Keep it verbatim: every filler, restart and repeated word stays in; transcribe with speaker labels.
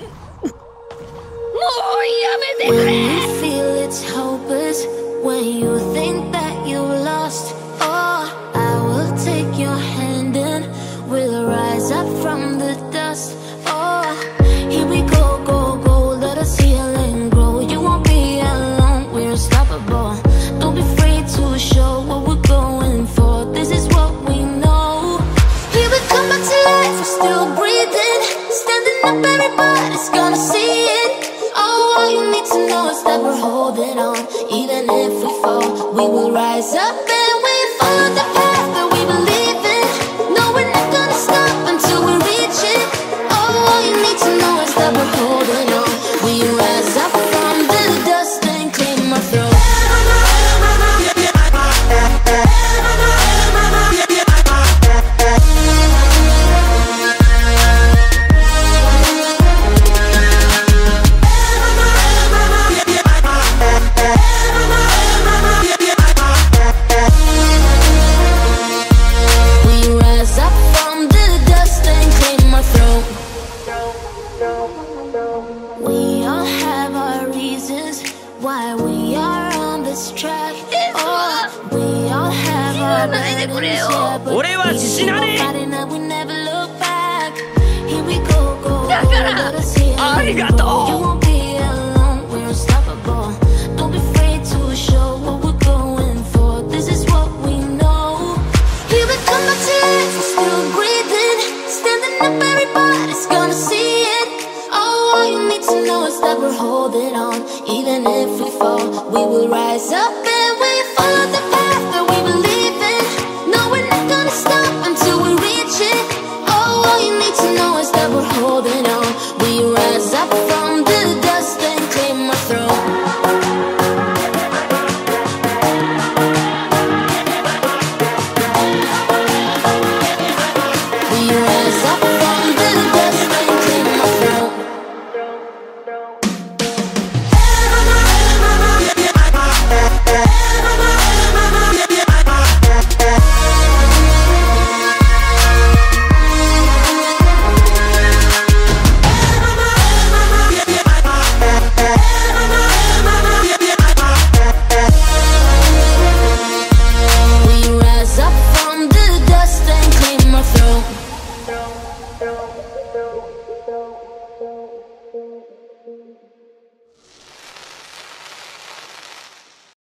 Speaker 1: When you feel it's hopeless, when you think that you lost, oh, I will take your hand and we'll rise up from the dust. Oh, here we go, go, go, let us heal and grow. You won't be alone, we're unstoppable. Don't be afraid to show what we're going for. This is what we know. Here we come back to life, we're still breathing. Standing up, everybody's gonna see it. Oh, all you need to know is that we're holding on. Even if we fall, we will rise up and we follow the path that we believe in. No, we're not gonna stop until we reach it. Oh, all you need to know is that we're holding on. We rise up from the dust and claim our throne. We all have our reasons why we are on this track. Oh, we all have our burdens, yeah, but we keep on fighting and we never look back. Here we go, go, go, let us heal and grow. You won't be alone, we're unstoppable. Don't be afraid to show what we're going for. This is what we know. Here we come back to life, we're still breathing. Standing up, everybody's gonna see it. All you need to know is that we're holding on. Even if we fall, we will rise up and we follow the